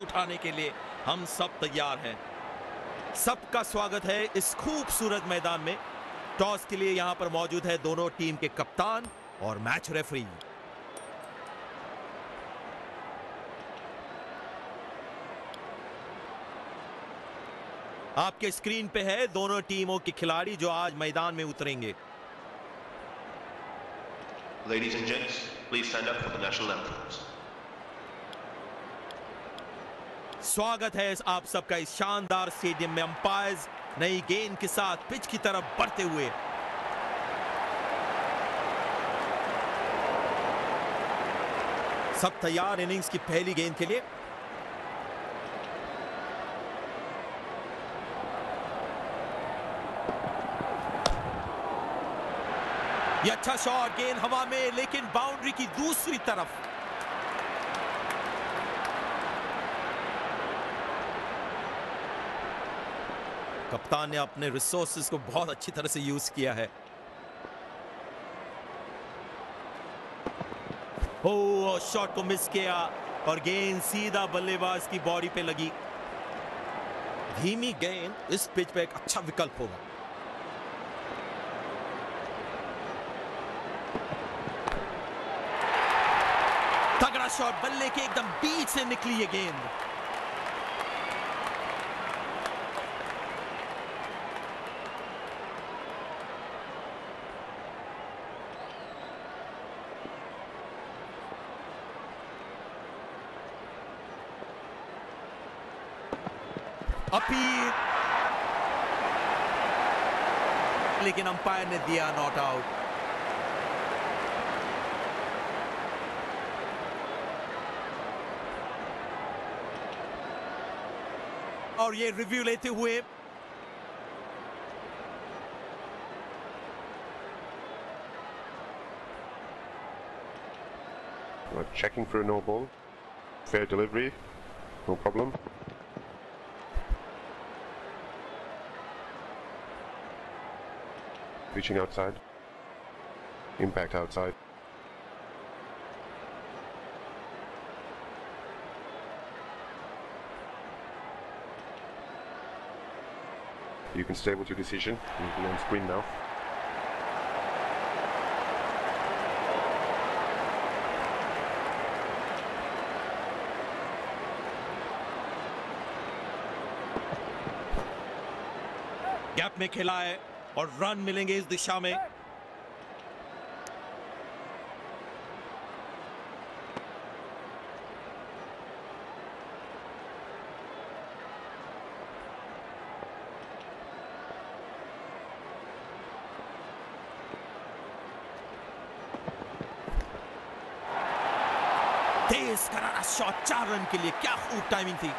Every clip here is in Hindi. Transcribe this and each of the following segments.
उठाने के लिए हम सब तैयार हैं। सबका स्वागत है इस खूबसूरत मैदान में। टॉस के लिए यहां पर मौजूद है दोनों टीम के कप्तान और मैच रेफरी। आपके स्क्रीन पे है दोनों टीमों के खिलाड़ी जो आज मैदान में उतरेंगे। Ladies and gents, please stand up for the national anthems. स्वागत है आप सबका इस शानदार स्टेडियम में। अंपायर्स नई गेंद के साथ पिच की तरफ बढ़ते हुए। सब तैयार इनिंग्स की पहली गेंद के लिए। ये अच्छा शॉट, गेंद हवा में लेकिन बाउंड्री की दूसरी तरफ। कप्तान ने अपने रिसोर्सेज को बहुत अच्छी तरह से यूज किया है। ओ, शॉट को मिस किया और गेंद सीधा बल्लेबाज की बॉडी पे लगी। धीमी गेंद इस पिच पे एक अच्छा विकल्प होगा। तगड़ा शॉट, बल्ले के एकदम बीच से निकली ये गेंद। अपील, लेकिन अंपायर ने दिया नॉट आउट। और ये रिव्यू लेते हुए checking for a no ball. Fair delivery, no problem. Reaching outside. Impact outside. You can stay with your decision. You'll be on screen now. Gap में खेला है और रन मिलेंगे इस दिशा में। तेज करारा शॉट, 4 रन के लिए। क्या खूब टाइमिंग थी।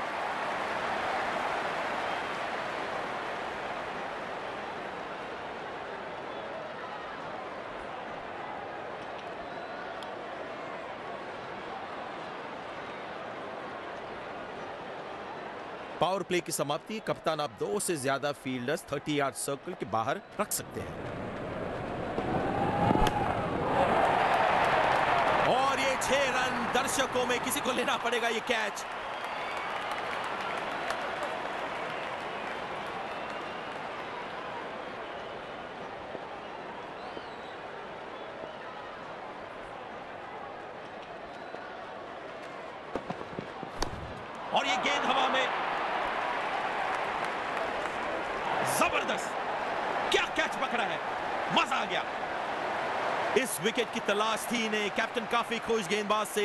पावर प्ले की समाप्ति। कप्तान आप 2 से ज्यादा फील्डर्स 30 यार्ड सर्कल के बाहर रख सकते हैं। और ये 6 रन। दर्शकों में किसी को लेना पड़ेगा ये कैच। और ये गेंद हवा में। जबरदस्त, क्या कैच पकड़ा है, मजा आ गया। इस विकेट की तलाश थी इन्हें। कैप्टन काफी खुश गेंदबाज से।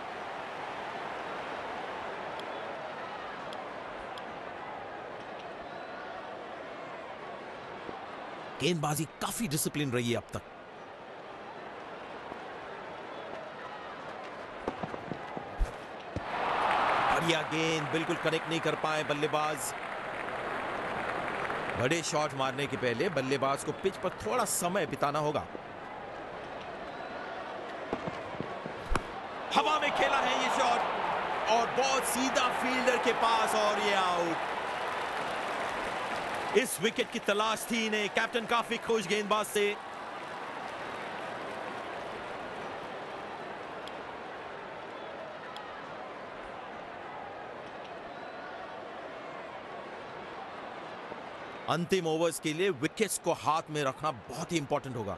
गेंदबाजी काफी डिसिप्लिन रही है अब तक। बढ़िया गेंद, बिल्कुल कनेक्ट नहीं कर पाए बल्लेबाज। बड़े शॉट मारने के पहले बल्लेबाज को पिच पर थोड़ा समय बिताना होगा। हवा में खेला है ये शॉट और बहुत सीधा फील्डर के पास और ये आउट। इस विकेट की तलाश थी इन्हें। कैप्टन काफी खुश गेंदबाज से। अंतिम ओवर्स के लिए विकेट्स को हाथ में रखना बहुत ही इंपॉर्टेंट होगा।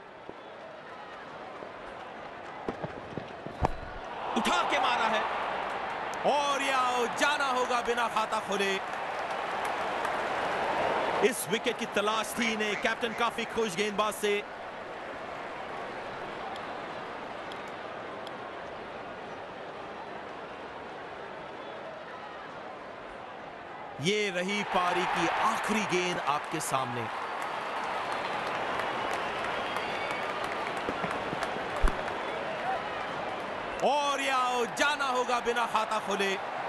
उठा के मारा है और या जाना होगा बिना खाता खोले। इस विकेट की तलाश थी इन्हें। कैप्टन काफी खुश गेंदबाज से। ये रही पारी की आखिरी गेंद आपके सामने। और या जाना होगा बिना खाता खोले।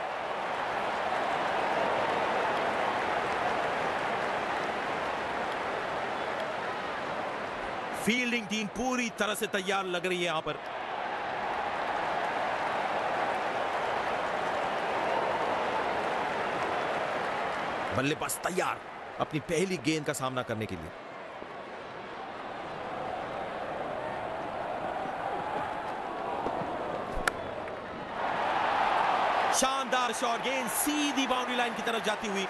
फील्डिंग टीम पूरी तरह से तैयार लग रही है यहां पर। बल्लेबाज तैयार अपनी पहली गेंद का सामना करने के लिए। शानदार शॉट, गेंद सीधी बाउंड्री लाइन की तरफ जाती हुई।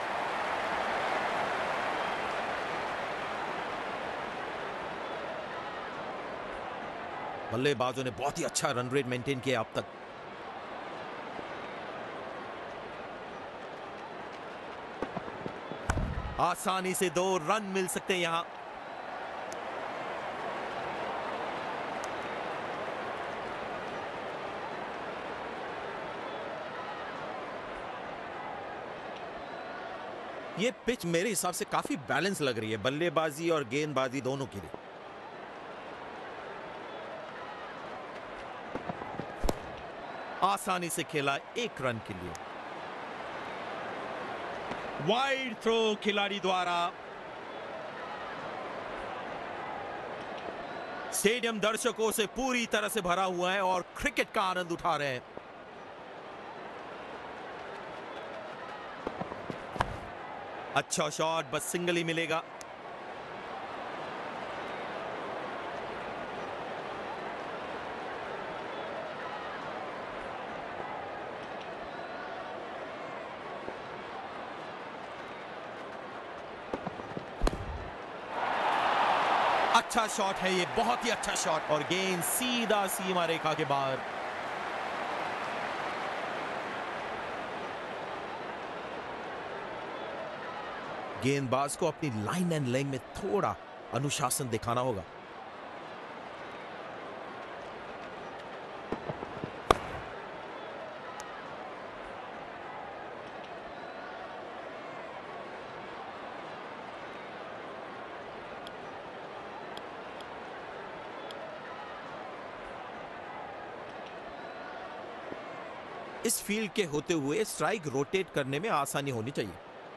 बल्लेबाजों ने बहुत ही अच्छा रन रेट मेंटेन किया अब तक। आसानी से 2 रन मिल सकते हैं यहां। ये पिच मेरे हिसाब से काफी बैलेंस लग रही है बल्लेबाजी और गेंदबाजी दोनों के लिए। आसानी से खेला 1 रन के लिए। वाइड थ्रो खिलाड़ी द्वारा। स्टेडियम दर्शकों से पूरी तरह से भरा हुआ है और क्रिकेट का आनंद उठा रहे हैं। अच्छा शॉट, बस सिंगल ही मिलेगा। अच्छा शॉट है ये, बहुत ही अच्छा शॉट, और गेंद सीधा सीमा रेखा के बाहर। गेंदबाज को अपनी लाइन एंड लेंथ में थोड़ा अनुशासन दिखाना होगा। इस फील्ड के होते हुए स्ट्राइक रोटेट करने में आसानी होनी चाहिए।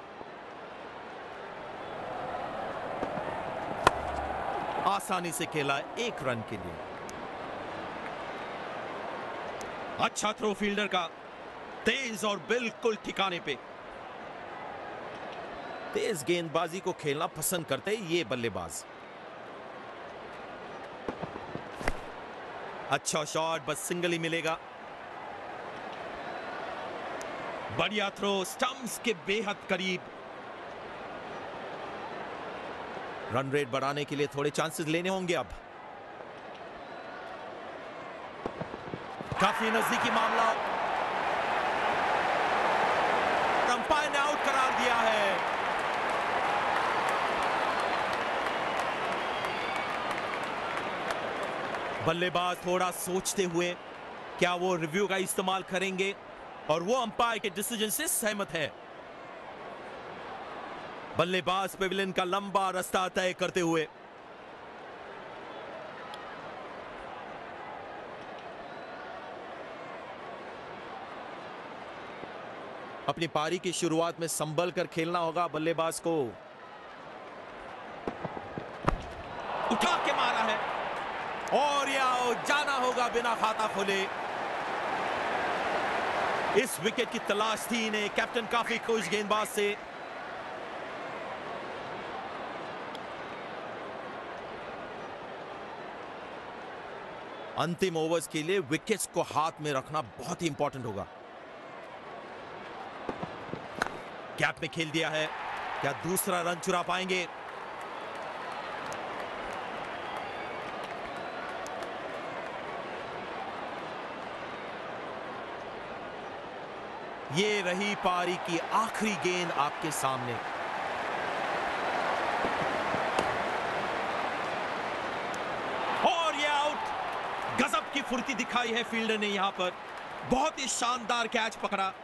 आसानी से खेला 1 रन के लिए। अच्छा थ्रो फील्डर का, तेज और बिल्कुल ठिकाने पे। तेज गेंदबाजी को खेलना पसंद करते हैं ये बल्लेबाज। अच्छा शॉट, बस सिंगल ही मिलेगा। बढ़िया थ्रो, स्टंप्स के बेहद करीब। रन रेट बढ़ाने के लिए थोड़े चांसेस लेने होंगे अब। काफी नजदीकी मामला। अंपायर ने आउट करार दिया है। बल्लेबाज थोड़ा सोचते हुए क्या वो रिव्यू का इस्तेमाल करेंगे, और वो अंपायर के डिसीजन से सहमत है। बल्लेबाज पेविलियन का लंबा रास्ता तय करते हुए। अपनी पारी की शुरुआत में संभल कर खेलना होगा बल्लेबाज को। उठा के मारा है और या जाना होगा बिना खाता खोले। इस विकेट की तलाश थी इन्हें। कैप्टन काफी खुश गेंदबाज से। अंतिम ओवर्स के लिए विकेट्स को हाथ में रखना बहुत ही इंपॉर्टेंट होगा। गैप में खेल दिया है क्या दूसरा रन चुरा पाएंगे? ये रही पारी की आखिरी गेंद आपके सामने। और ये आउट। गजब की फुर्ती दिखाई है फील्डर ने यहां पर, बहुत ही शानदार कैच पकड़ा।